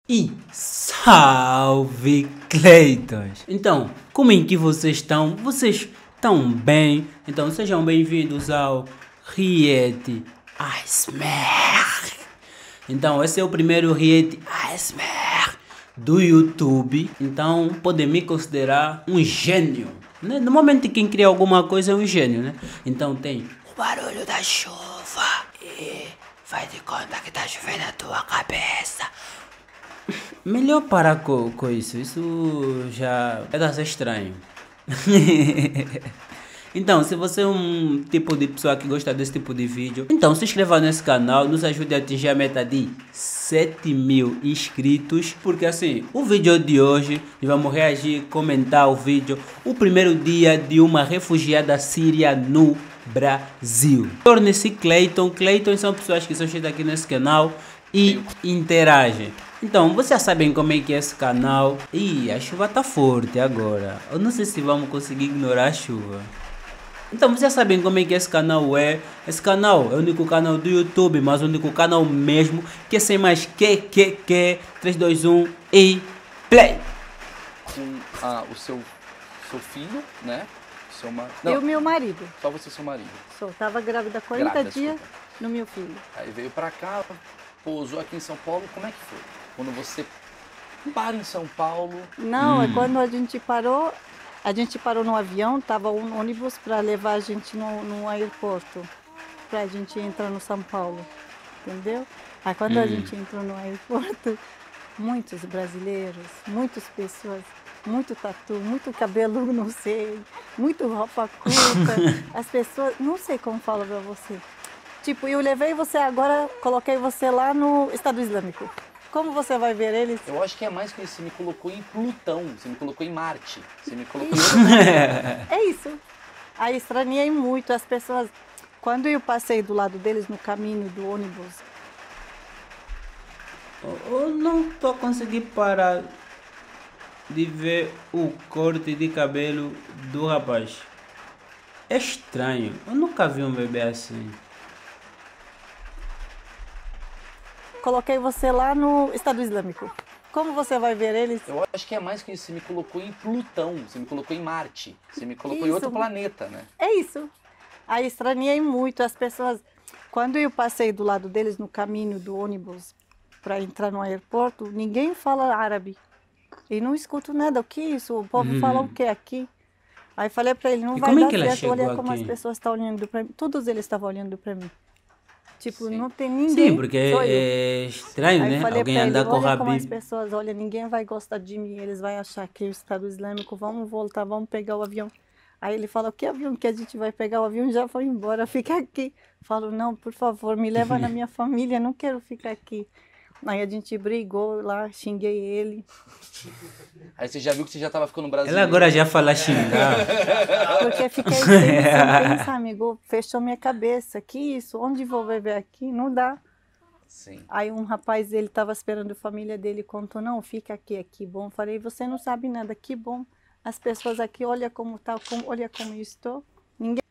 E salve Cleitons! Então, como é que vocês estão? Vocês estão bem? Então sejam bem-vindos ao Riet ASMR. Então esse é o primeiro Riet ASMR do YouTube. Então podem me considerar um gênio, né? Normalmente quem cria alguma coisa é um gênio, né? Então tem o barulho da chuva e faz de conta que tá chovendo na tua cabeça. Melhor parar com isso, isso já é a ser estranho. Então, se você é um tipo de pessoa que gosta desse tipo de vídeo, então se inscreva nesse canal, nos ajude a atingir a meta de 7.000 inscritos, porque assim, o vídeo de hoje, vamos reagir, comentar o vídeo, o primeiro dia de uma refugiada síria no Brasil. Torne-se Cleiton. Cleiton são pessoas que são inscritas aqui nesse canal e interagem. Então, vocês já sabem como é que é esse canal. E a chuva tá forte agora. Eu não sei se vamos conseguir ignorar a chuva. Então, vocês já sabem como é que esse canal é. Esse canal é o único canal do YouTube, mas o único canal mesmo que é sem mais que 3, 2, 1 e play! Com o seu filho, né? E o meu marido. Só você e seu marido. Tava grávida 40 Grávida, dias desculpa. no meu filho. Aí veio pra cá, pousou aqui em São Paulo. Como é que foi? Quando você para em São Paulo... Não, é quando a gente parou no avião, tava um ônibus para levar a gente no aeroporto, pra gente entrar no São Paulo, entendeu? Aí quando a gente entrou no aeroporto, muitos brasileiros, muitas pessoas, muito tatu, muito cabelo, não sei, muito roupa curta, as pessoas, não sei como falo pra você. Tipo, eu levei você agora, coloquei você lá no Estado Islâmico. Como você vai ver eles? Eu acho que é mais que isso. Você me colocou em Plutão, você me colocou em Marte, você me colocou É isso. Aí estranhei muito as pessoas. Quando eu passei do lado deles no caminho do ônibus. Eu não tô conseguindo parar de ver o corte de cabelo do rapaz. É estranho. Eu nunca vi um bebê assim. Coloquei você lá no Estado Islâmico. Como você vai ver eles? Eu acho que é mais que isso. Você me colocou em Plutão, você me colocou em Marte, você me colocou em Isso. outro planeta, né? É isso. Aí estranhei muito as pessoas. Quando eu passei do lado deles no caminho do ônibus para entrar no aeroporto, ninguém fala árabe. E não escuto nada. O que é isso? O povo fala o que aqui? Aí falei para ele, não E vai como é dar que ela certo. chegou Olha como aqui? as pessoas estão olhando para mim. Todos eles estavam olhando para mim. Tipo, Sim. não tem ninguém. Sim, porque só eu. é estranho, Aí né? falei Alguém pra ele, andar com o olha como as Habib. pessoas, olha, ninguém vai gostar de mim, eles vão achar que o Estado Islâmico, vamos voltar, vamos pegar o avião. Aí ele fala, que avião que a gente vai pegar? O avião já foi embora, fica aqui. Falo, não, por favor, me leva na minha família, não quero ficar aqui. Aí a gente brigou lá, xinguei ele. Aí você já viu que você já estava ficando brasileiro. Ela agora já fala xingar. Porque fiquei sem pensar, amigo, fechou minha cabeça, que isso, onde vou viver aqui? Não dá. Sim. Aí um rapaz, ele estava esperando a família dele, contou, não, fica aqui, que bom. Falei, você não sabe nada, que bom. As pessoas aqui, olha como tá, olha como eu estou. Ninguém...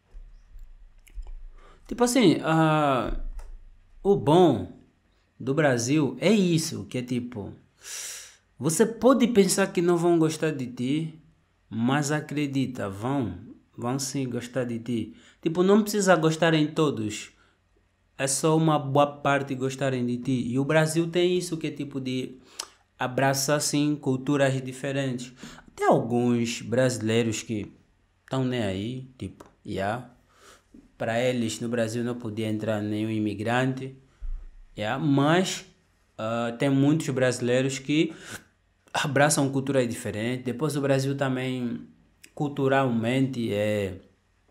Tipo assim, o bom do Brasil é isso, que é tipo, você pode pensar que não vão gostar de ti, mas acredita, vão sim gostar de ti. Tipo, não precisa gostarem todos, é só uma boa parte gostarem de ti. E o Brasil tem isso, que é tipo de abraçar assim culturas diferentes. Tem alguns brasileiros que estão nem aí, tipo, para eles no Brasil não podia entrar nenhum imigrante. Mas tem muitos brasileiros que abraçam culturas diferentes. Depois o Brasil também culturalmente é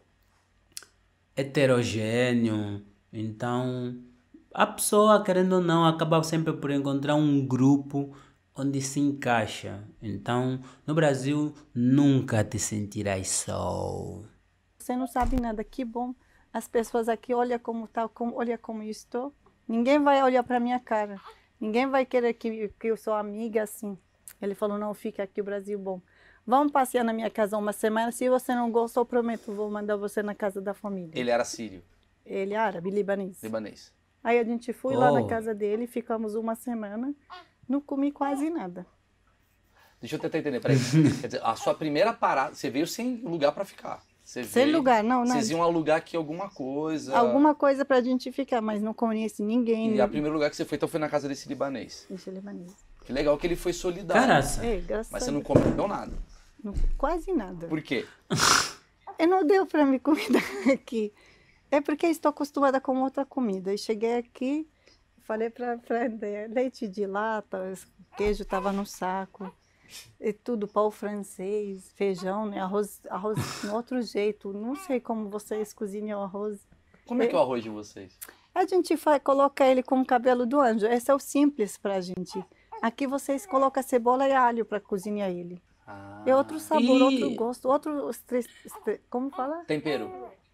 heterogêneo. Então a pessoa, querendo ou não, acaba sempre por encontrar um grupo onde se encaixa. Então no Brasil nunca te sentirás só. Você não sabe nada, que bom. As pessoas aqui, olha como tá, olha como eu estou. Ninguém vai olhar para minha cara. Ninguém vai querer que eu sou amiga assim. Ele falou, não, fica aqui, o Brasil bom. Vamos passear na minha casa uma semana. Se você não gostou, eu prometo, vou mandar você na casa da família. Ele era sírio, Ele é árabe, libanês. libanês. Aí a gente foi lá na Oh. casa dele, ficamos uma semana. Não comi quase nada. Deixa eu tentar entender, peraí. Quer dizer, a sua primeira parada, você veio sem lugar pra ficar. Você Sem veio, lugar, não, nada. Vocês iam alugar aqui alguma coisa. Alguma coisa pra gente ficar, mas não conheci ninguém. E o primeiro lugar que você foi, então, foi na casa desse libanês. Esse libanês. Que legal que ele foi solidário. Caraca. Graças Mas a você não Deus. comeu nada. Quase nada. Por quê? E não deu pra me comida aqui. É porque estou acostumada com outra comida. E cheguei aqui, falei pra leite de lata, queijo estava no saco. E tudo, pão francês, feijão, né? Arroz de outro jeito. Não sei como vocês cozinham arroz. Como é que é o arroz de vocês? A gente coloca ele com o cabelo do anjo. Esse é o simples pra gente. Aqui vocês colocam cebola e alho para cozinhar ele. É outro sabor, outro gosto, outro... como fala? Tempero.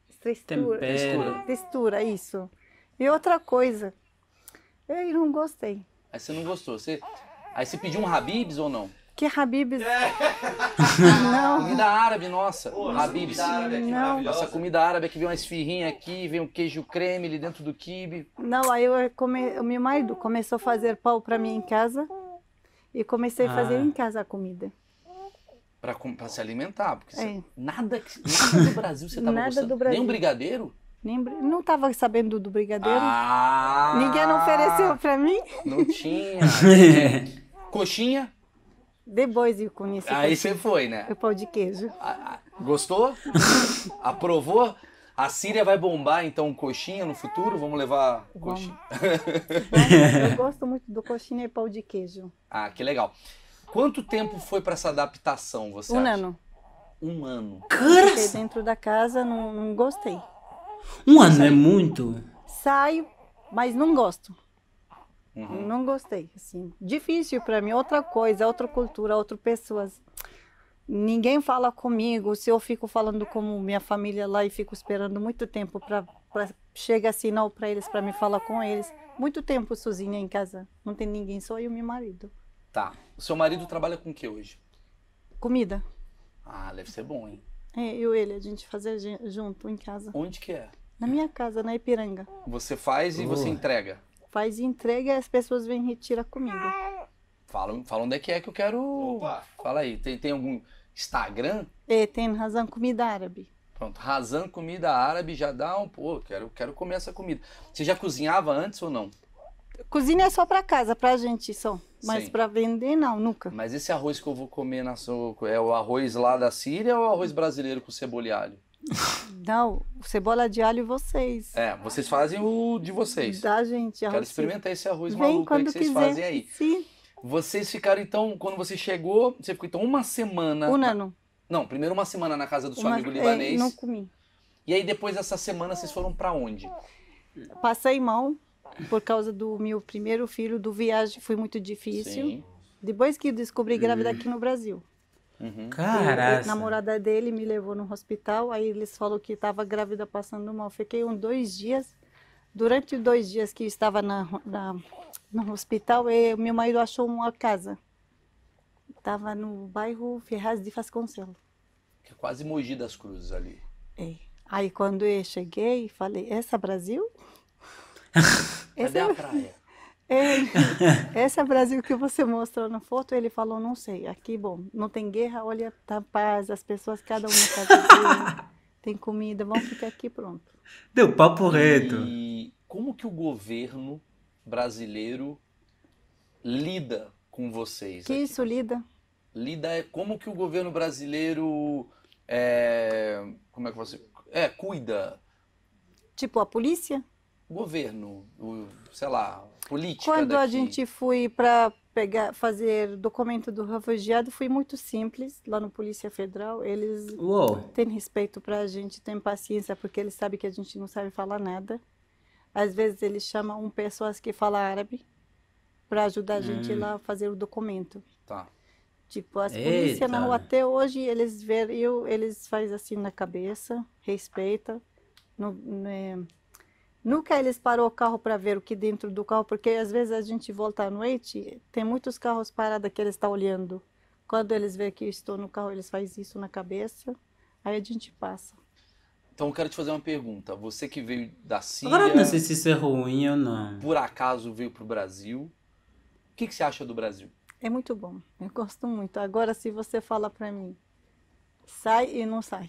Textura, isso. E outra coisa. Eu não gostei. Aí você não gostou. Aí você pediu um Habib's ou não? Que Habib's? Não. Comida árabe, nossa. Habib's. Não. Essa comida árabe que vem uma esfirrinha aqui, vem um queijo creme ali dentro do quibe. Não, aí o meu marido começou a fazer pão para mim em casa e comecei a fazer em casa a comida. Pra se alimentar, porque nada do Brasil você tava Nada gostando. do Brasil. Nem um brigadeiro? Não estava sabendo do brigadeiro. Ninguém não ofereceu para mim. Não tinha. Coxinha? Depois eu conheci. Aí você foi, né? O pão de queijo. Gostou? Aprovou? A Síria vai bombar, então, coxinha no futuro? Vamos levar coxinha? Eu gosto muito do coxinha e pão de queijo. Que legal. Quanto tempo foi para essa adaptação, você acha? Ano. Um ano. Fiquei dentro da casa, não gostei. Um ano é muito? Saio, mas não gosto. Não gostei, assim. Difícil para mim, outra coisa, outra cultura, outras pessoas. Ninguém fala comigo, se eu fico falando com minha família lá e fico esperando muito tempo para chega sinal para eles, para me falar com eles. Muito tempo sozinha em casa, não tem ninguém, só eu e meu marido. Tá. O seu marido trabalha com o que hoje? Comida. Deve ser bom, hein? Eu e ele, a gente fazia junto em casa. Onde que é? Na minha casa, na Ipiranga. Você faz e você entrega? Faz entrega e as pessoas vêm e retiram comigo. Fala onde é que eu quero... Opa. Fala aí, tem algum Instagram? Tem Razan Comida Árabe. Pronto, Razan Comida Árabe já dá um... Pô, quero comer essa comida. Você já cozinhava antes ou não? Cozinha é só para casa, pra gente só. Mas Sim. para vender, não, nunca. Mas esse arroz que eu vou comer é o arroz lá da Síria ou o arroz brasileiro com cebola e alho? Não, cebola de alho vocês. Vocês fazem o de vocês. Da gente. Quero experimentar esse arroz Vem maluco aí que vocês quiser. fazem aí. Sim. Vocês ficaram então, quando você chegou, você ficou então uma semana... Um ano. Não, primeiro uma semana na casa do seu amigo libanês. Não comi. E aí depois dessa semana vocês foram pra onde? Passei mal por causa do meu primeiro filho, do viagem, foi muito difícil. Sim. Depois que descobri grávida aqui no Brasil. Caraca. A namorada dele me levou no hospital, aí eles falaram que estava grávida passando mal. Fiquei 2 dias. Durante 2 dias que eu estava no hospital, meu marido achou uma casa. Estava no bairro Ferraz de Vasconcelos. Que é quase Mogi das Cruzes ali. Aí quando eu cheguei, falei, essa é Brasil? Cadê a praia? Esse é o Brasil que você mostrou na foto? Ele falou, não sei. Aqui, bom, não tem guerra, olha, tá paz, as pessoas, cada um na casa dele, tem comida, vamos ficar aqui, pronto. Deu papo reto. E como que o governo brasileiro lida com vocês? Que aqui? isso, lida? Como que o governo brasileiro como é que você cuida? Tipo, a polícia? Governo, sei lá, política Quando daqui. a gente foi para fazer documento do refugiado, foi muito simples, lá no Polícia Federal. Eles têm respeito para a gente, têm paciência, porque eles sabem que a gente não sabe falar nada. Às vezes eles chamam pessoas que falam árabe para ajudar a gente lá a fazer o documento. Tá. Tipo, as polícias na rua até hoje, eles fazem assim na cabeça, respeita. Nunca eles parou o carro para ver o que dentro do carro, porque às vezes a gente volta à noite, tem muitos carros parados que eles estão olhando. Quando eles veem que eu estou no carro, eles fazem isso na cabeça, aí a gente passa. Então eu quero te fazer uma pergunta. Você que veio da Síria... Agora não sei se isso é ruim ou não. Por acaso veio pro Brasil O que você acha do Brasil? É muito bom, eu gosto muito. Agora, se você fala para mim, sai e não sai.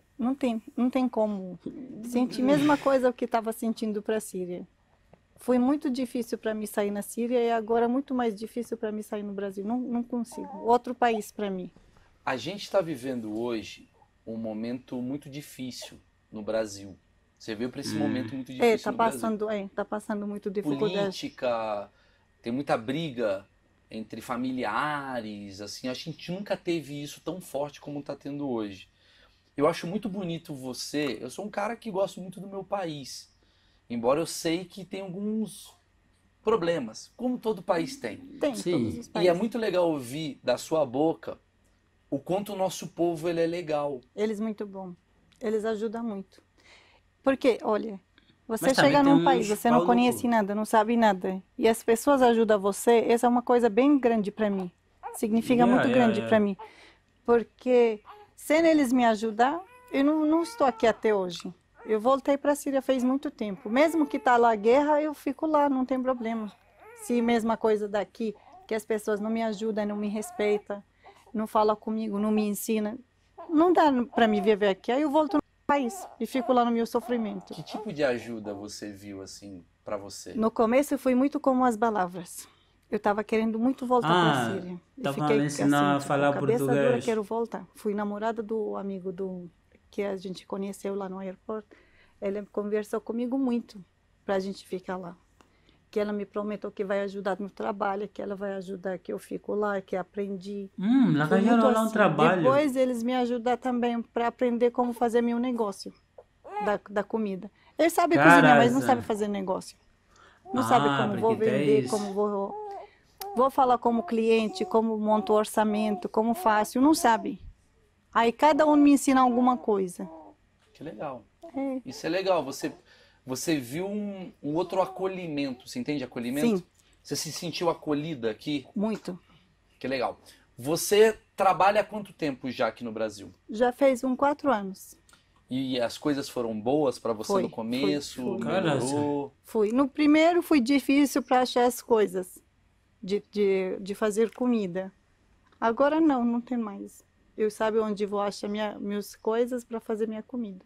Não tem como sentir a mesma coisa que estava sentindo para a Síria. Foi muito difícil para mim sair na Síria e agora é muito mais difícil para mim sair no Brasil. Não consigo. Outro país para mim. A gente está vivendo hoje um momento muito difícil no Brasil. Você veio para esse momento muito difícil no Brasil. Tá passando muito dificuldade. Política, tem muita briga entre familiares, assim, a gente nunca teve isso tão forte como está tendo hoje. Eu acho muito bonito você, eu sou um cara que gosto muito do meu país, embora eu sei que tem alguns problemas, como todo país tem. Tem, Sim. todos os E é países. muito legal ouvir da sua boca o quanto o nosso povo ele é legal. Eles muito bom. Eles ajudam muito. Porque, olha, você Mas também chega tem num país, uns você não pau no conhece cu. nada, não sabe nada, e as pessoas ajudam você, essa é uma coisa bem grande para mim. Significa muito grande para mim. Porque sem eles me ajudar, eu não estou aqui até hoje. Eu voltei para a Síria faz muito tempo. Mesmo que tá lá a guerra, eu fico lá, não tem problema. Se mesma coisa daqui, que as pessoas não me ajudam, não me respeitam, não falam comigo, não me ensinam, não dá para me viver aqui. Aí eu volto no país e fico lá no meu sofrimento. Que tipo de ajuda você viu assim para você? No começo foi muito como as palavras. Eu estava querendo muito voltar para a Síria. Eu tava fiquei me ensinando a falar cabeça dura, português. quero voltar. Fui namorada do amigo que a gente conheceu lá no aeroporto. Ele conversou comigo muito para a gente ficar lá. Que ela me prometeu que vai ajudar no trabalho, que ela vai ajudar que eu fico lá, que aprendi. Lá Foi arranjaram muito lá um assim. trabalho. Depois eles me ajudam também para aprender como fazer meu negócio da comida. Eles sabem cozinhar, mas não Caraca. sabem fazer negócio. Não sabem como vou porque tem vender, isso. como vou falar como cliente, como monto o orçamento, como faço, não sabe. Aí cada um me ensina alguma coisa. Que legal. É. Isso é legal. Você viu um outro acolhimento. Você entende acolhimento? Sim. Você se sentiu acolhida aqui? Muito. Que legal. Você trabalha há quanto tempo já aqui no Brasil? Já fez uns 4 anos. E as coisas foram boas para você Foi, no começo? foi. Melhorou? Fui. No primeiro foi difícil para achar as coisas de fazer comida. Agora não tem mais. Eu sabe onde vou achar minhas coisas para fazer minha comida.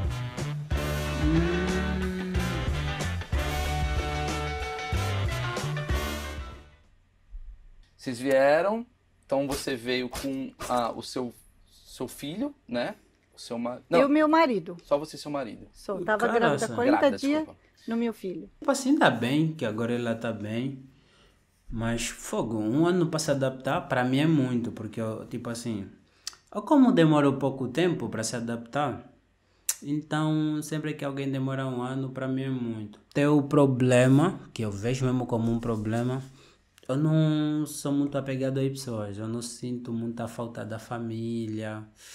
Vocês vieram, então você veio com o seu filho, né? O seu marido. E o meu marido. Só você e seu marido. Só estava Caraca. grávida 40 Grávida, dias desculpa. no meu filho. Tipo assim, ainda bem que agora ela tá bem. Mas, fogo, um ano para se adaptar, para mim é muito. Porque, tipo assim, como demorou pouco tempo para se adaptar, então sempre que alguém demora um ano, para mim é muito. Tem o problema, que eu vejo mesmo como um problema, eu não sou muito apegado a pessoas. Eu não sinto muita falta da família.